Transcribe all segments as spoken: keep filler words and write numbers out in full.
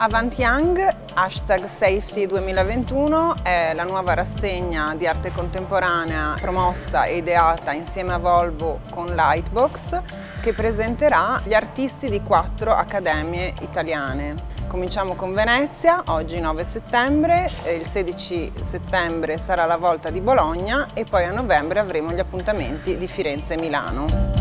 Avanti Young, hashtag Safety duemilaventuno, è la nuova rassegna di arte contemporanea promossa e ideata insieme a Volvo con Lightbox, che presenterà gli artisti di quattro accademie italiane. Cominciamo con Venezia, oggi nove settembre, il sedici settembre sarà la volta di Bologna e poi a novembre avremo gli appuntamenti di Firenze e Milano.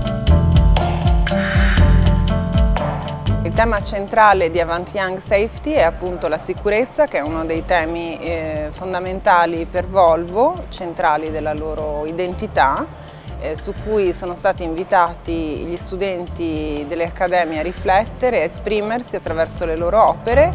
Il tema centrale di Avanti Young Safety è appunto la sicurezza, che è uno dei temi eh, fondamentali per Volvo, centrali della loro identità, eh, su cui sono stati invitati gli studenti delle accademie a riflettere e a esprimersi attraverso le loro opere.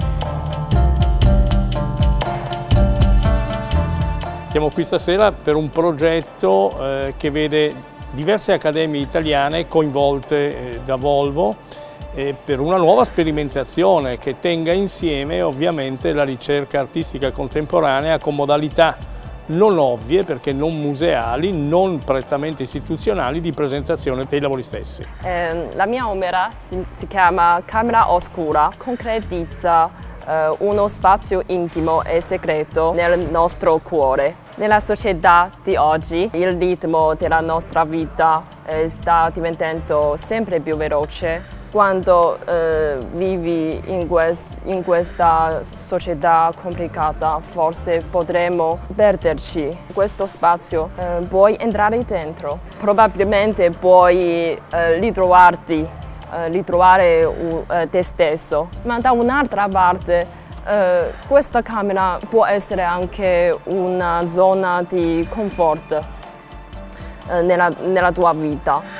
Siamo qui stasera per un progetto eh, che vede diverse accademie italiane coinvolte eh, da Volvo, per una nuova sperimentazione che tenga insieme ovviamente la ricerca artistica contemporanea con modalità non ovvie, perché non museali, non prettamente istituzionali, di presentazione dei lavori stessi. Eh, la mia opera si, si chiama Camera Oscura, concretizza eh, uno spazio intimo e segreto nel nostro cuore. Nella società di oggi il ritmo della nostra vita eh, sta diventando sempre più veloce. Quando eh, vivi in, quest in questa società complicata, forse potremo perderci in questo spazio. Eh, puoi entrare dentro, probabilmente puoi eh, ritrovarti, eh, ritrovare uh, te stesso, ma da un'altra parte eh, questa camera può essere anche una zona di comfort eh, nella, nella tua vita.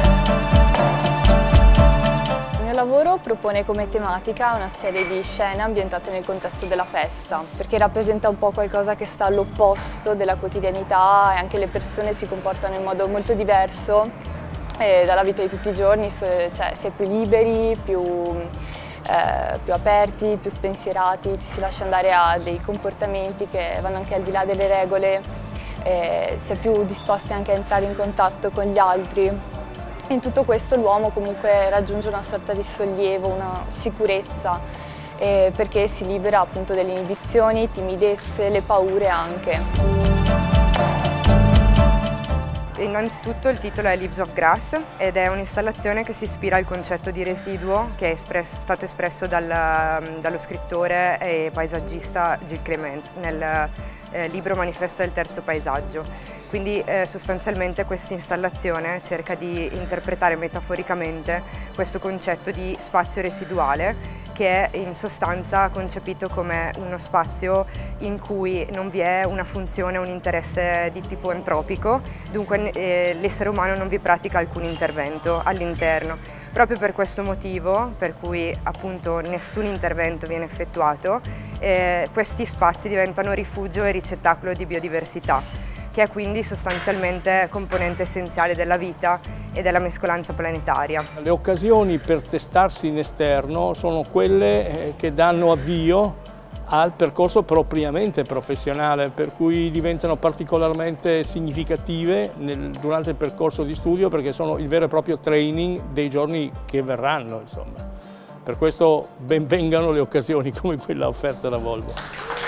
Il lavoro propone come tematica una serie di scene ambientate nel contesto della festa, perché rappresenta un po' qualcosa che sta all'opposto della quotidianità e anche le persone si comportano in modo molto diverso eh, dalla vita di tutti i giorni, cioè si è più liberi, più, eh, più aperti, più spensierati, ci si lascia andare a dei comportamenti che vanno anche al di là delle regole, eh, si è più disposti anche a entrare in contatto con gli altri. In tutto questo l'uomo comunque raggiunge una sorta di sollievo, una sicurezza, eh, perché si libera appunto delle inibizioni, timidezze, le paure anche. Innanzitutto il titolo è Leaves of Grass ed è un'installazione che si ispira al concetto di residuo che è espresso, stato espresso dal, dallo scrittore e paesaggista Gilles Clement nel eh, libro Manifesto del terzo paesaggio. Quindi eh, sostanzialmente questa installazione cerca di interpretare metaforicamente questo concetto di spazio residuale, che è in sostanza concepito come uno spazio in cui non vi è una funzione, un interesse di tipo antropico, dunque eh, l'essere umano non vi pratica alcun intervento all'interno. Proprio per questo motivo, per cui appunto nessun intervento viene effettuato, eh, questi spazi diventano rifugio e ricettacolo di biodiversità, che è quindi sostanzialmente componente essenziale della vita e della mescolanza planetaria. Le occasioni per testarsi in esterno sono quelle che danno avvio al percorso propriamente professionale, per cui diventano particolarmente significative nel, durante il percorso di studio, perché sono il vero e proprio training dei giorni che verranno, insomma. Per questo ben vengano le occasioni come quella offerta da Volvo.